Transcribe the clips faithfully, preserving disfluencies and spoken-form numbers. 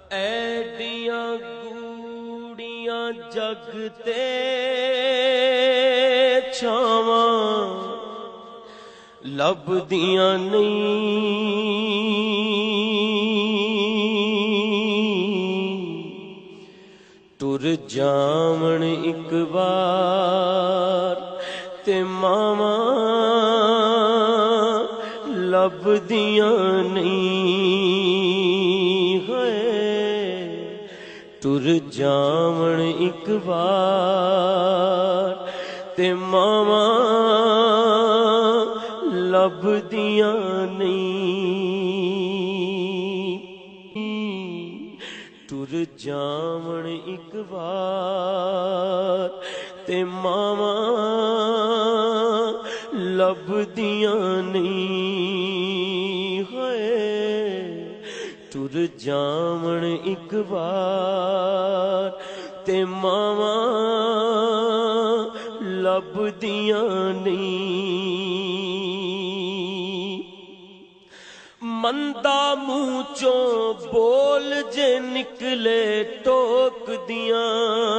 ایڈیاں گوڑیاں جگ تے چھاواں لبدیاں نہیں، ٹر جاون ایک بار تے ماواں لبدیاں نہیں، ٹر جاون ایک بار تے ماواں لبدیاں نہیں، ٹر جاون ایک بار تے ماواں لبدیاں نہیں، ٹر جاون ایک بار تے ماواں لبدیاں نہیں، مندا منہ چوں بول جے نکلے ٹوک دیاں،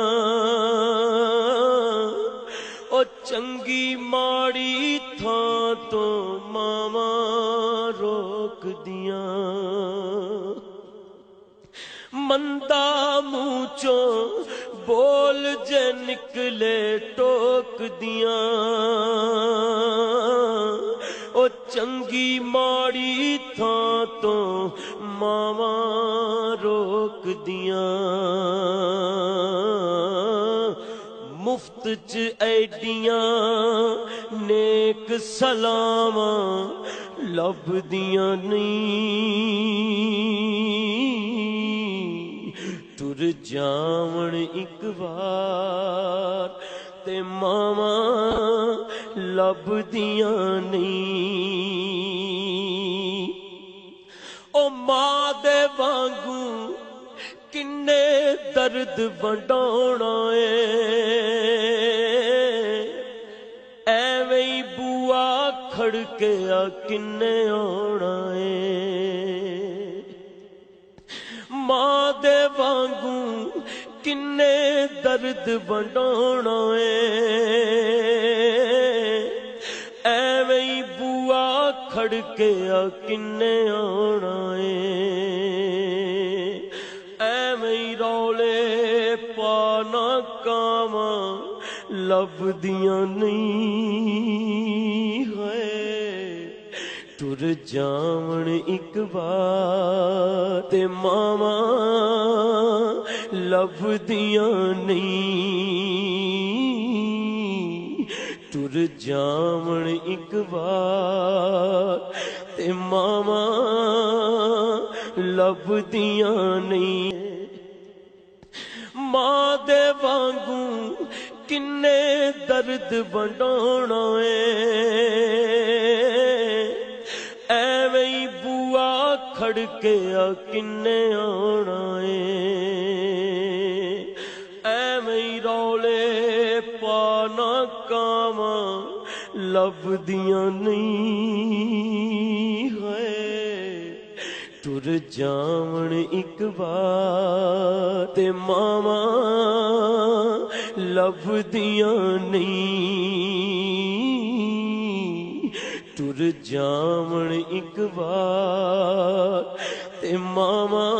او چنگی ماڑی تھاں تو ماواں روک دیاں، مندا منہ چوں بول جے نکلے ٹوک دیاں، او چنگی ماڑی تھاں تو ماواں روک دیاں، مفت چ ایڈیاں نیک سلاماں لبدیاں نہیں، ٹر جاون ایک بار تے ماواں لبدیاں نہیں، او ماں دے وانگوں کنے درد ونڈونا اے، ایویں ہی بوا کھڑکیا کنے آنا اے، ماں دے وانگوں کنے درد ونڈونا اے، ایویں ہی بوا کھڑکیا کنے آنا اے، ایویں ہی رولے پانا کاواں لبدیاں نہیں، ٹر جاون ایک بار تے ماواں لبدیاں نہیں، ٹر جاون ایک بار تے ماواں لبدیاں نہیں، ماں دے وانگوں کنے درد ونڈونا اے، ایویں ہی بوا کھڑکیا کنے آنا اے، ایویں ہی رولے پانا کاواں لبدیاں نہیں، ٹر جاون ایک بار تے ماواں لبدیاں نہیں، ٹر جاون ایک بار تے ماواں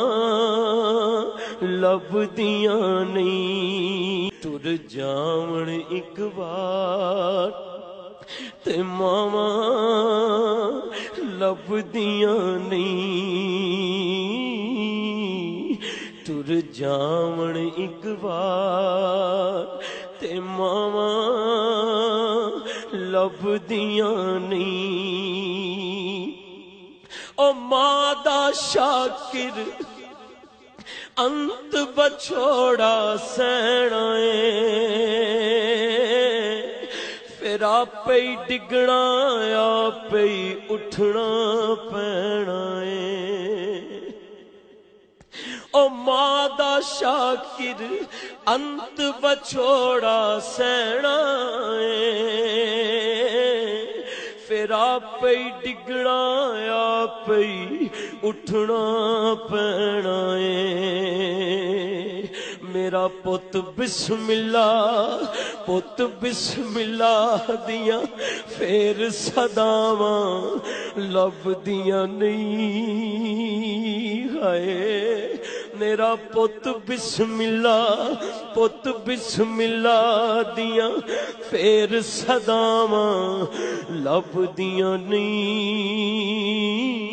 لبدیاں نہیں، ٹر جاون ایک بار تے ماواں لبدیاں نہیں، ٹر جاون ایک بار تے ماواں لبدیاں نہیں، او ماں دا شاکر انت بچھوڑا سہنا اے، پھر آپے ہی ڈگنا آپے ہی اٹھنا پینا اے، او ماں دا شاکر انت بچھوڑا سہنا اے، پھر آپ ہی ڈگنا آپ ہی اٹھنا پینا ہے۔ میرا پت بسم اللہ پت بسم اللہ دیاں پھر صداواں لب دیاں نہیں ہائے میرا پت بسم اللہ پت بسم اللہ دیاں پھر صداواں لب دیاں نہیں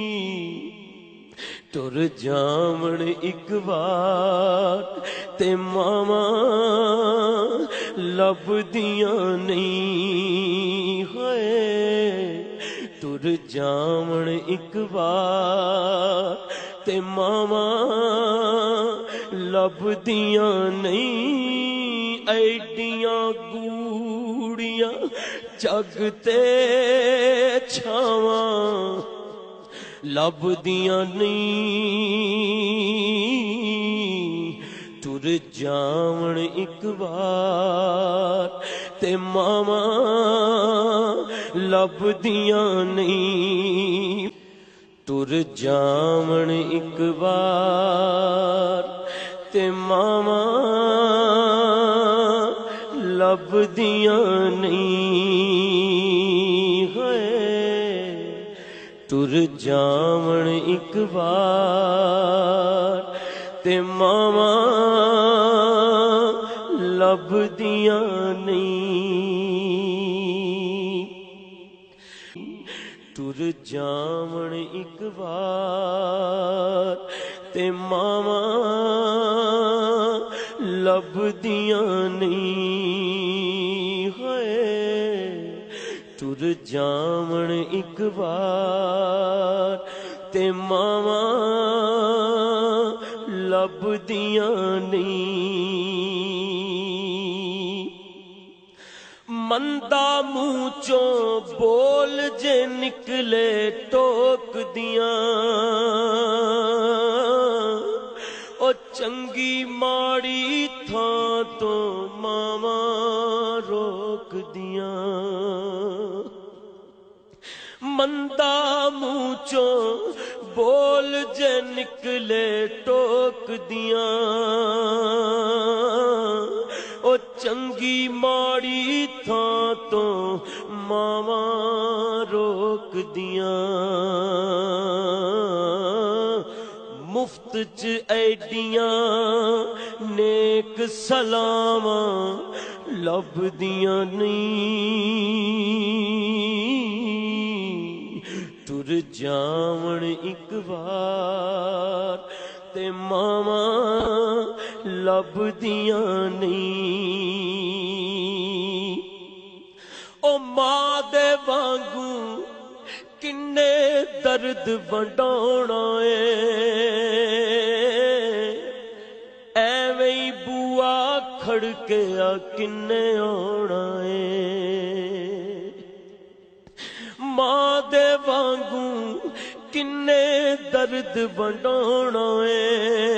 ٹر جامن ایک بار تے ماما لب دیاں نہیں ہوئے ٹر جامن ایک بار تے ماما لب دیاں نہیں ایڈیاں گوڑیاں جگ تے چھاواں لب دیاں نہیں ٹر جاون ایک بار تے ماما لب دیاں نہیں ٹر جاون ایک بار تے ماما لب دیاں نہیں ہوئے ٹر جاون ایک بار تے ماما لب دیاں نہیں ٹر جاون ایک بار تے ماما لب دیاں نہیں ہوئے ٹر جاون ایک بار تے ماما لب دیاں نہیں مندا منہ چوں بول جے نکلے ٹوک دیاں او چنگی ماڑی تھاں تو ماما روک دیاں مندا منہ چوں بول جے نکلے ٹوک دیاں او چنگی ماڑی تھاں تو ماما روک دیاں مفت چ ایڈیاں نیک سلاماں لب دیاں نہیں ٹر جاون ایک بار تے ماما لب دیاں نہیں او ماں دے وانگوں کنے درد ونڈاونا اے ایویں بوا کھڑکیا کنے آنا اے ماں دے وانگوں کنے درد ونڈاونا اے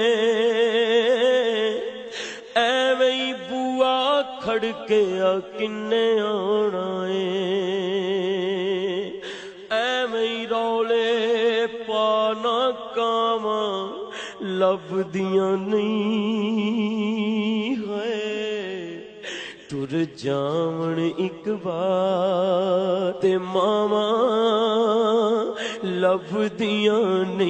ایویں بوا کھڑکیا کنے آنا اے ایویں رولے پانا کاواں لب دیاں نہیں ہوئے ٹر جاون ایک بار تے ماما لب دیاں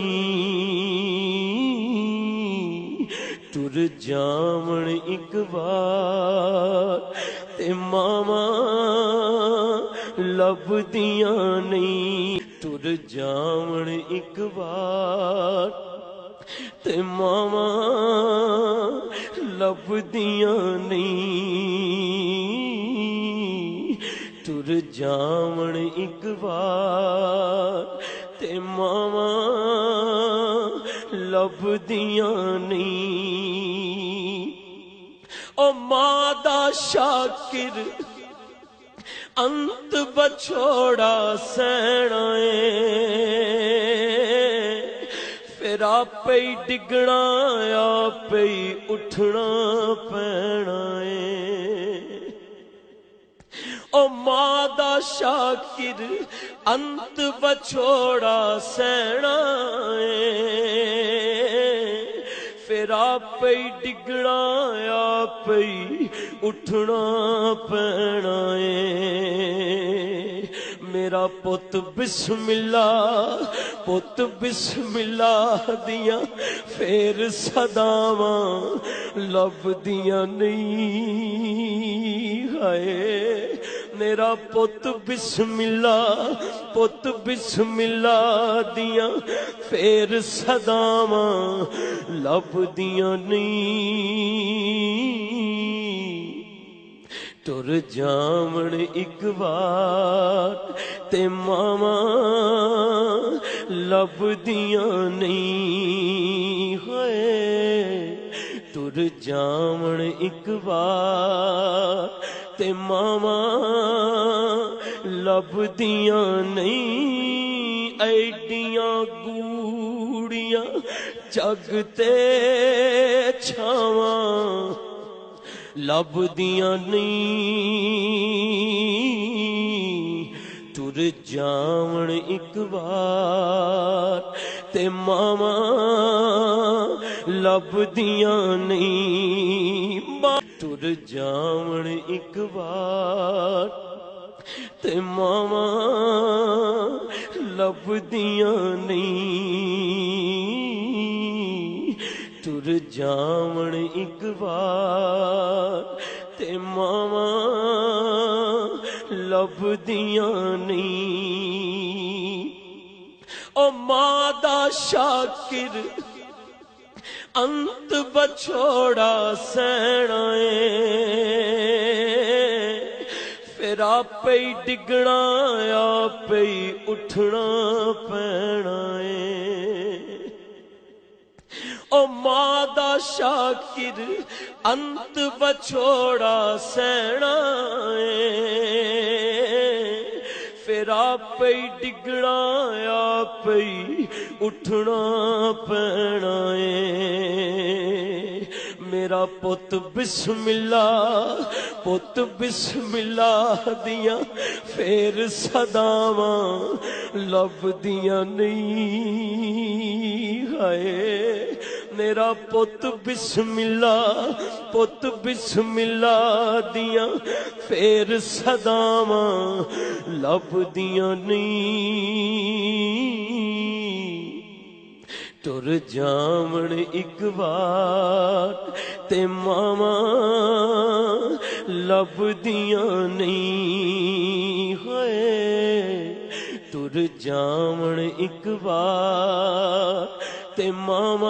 نہیں ٹر جاون ایک بار تے ماما لب دیاں نہیں ٹر جاون ایک بار تے ماما لب دیاں نہیں ٹر جاون ایک بار تے ماما لب دیاں نہیں او ماں دا شاکر انت بچھوڑا سینا اے پھر آپ ہی ڈگنا آپ ہی اٹھنا پینا اے او ماں دا شاکر انت بچھوڑا سینا اے پھر آپ ہی ڈگنا آپ ہی اٹھنا پینا ہے میرا پت بسم اللہ پت بسم اللہ دیاں پھر صداواں لب دیاں نہیں ہے میرا پت بسم اللہ پت بسم اللہ دیاں پھر صداواں لب دیاں نہیں ٹر جامن ایک بار تے ماما لب دیاں نہیں ہوئے ٹر جامن ایک بار تے ماما لب دیاں نہیں ایڈیاں گوڑیاں جگ تے چھاواں لب دیاں نہیں ٹر جاون ایک بار تے ماما لب دیاں نہیں ٹر جاون ایک بار تے ماما لب دیاں نہیں ٹر جاون ایک بار تے ماما لب دیاں نہیں او ماں دا شاکر انت بچھوڑا سینا پھر آپ ہی ڈگنا آپ ہی اٹھنا پینا او ماں دا شاکر انت بچھوڑا سینا پھر آپ ہی ڈگنا آپ ہی اٹھنا پینا میرا پت بسم اللہ پت بسم اللہ دیاں پھر صداواں لب دیاں نہیں ہے میرا پت بسم اللہ پت بسم اللہ دیاں پھر صداواں لب دیاں نہیں ٹر جاون ایک بار تے ماما لب دیاں نہیں ہوئے ٹر جاون ایک بار تے ماما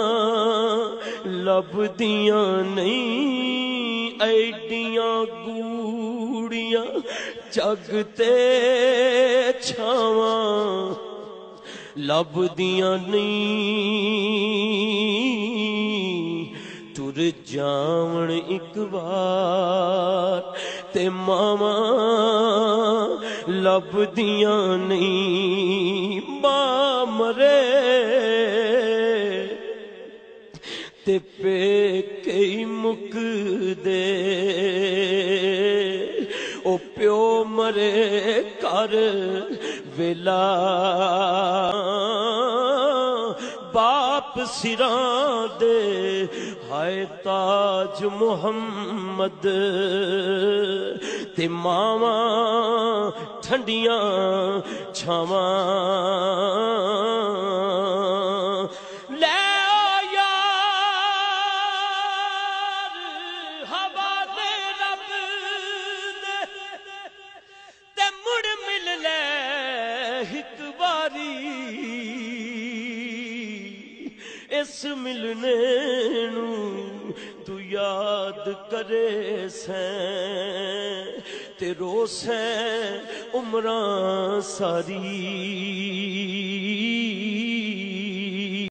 لب دیاں نہیں ایڈیاں گوڑیاں جگ تے چھاواں لب دیاں نہیں ٹر جاون ایک بار تے ماما لب دیاں نہیں ماں مرے تے پیکے مک دے او پیو مرے کر ویلا باپ سراں دے ہائے تاج محمد تے ماواں ٹھنڈیاں چھاواں اس ملنے نو تو یاد کرے سیں تے رو سیں عمراں ساری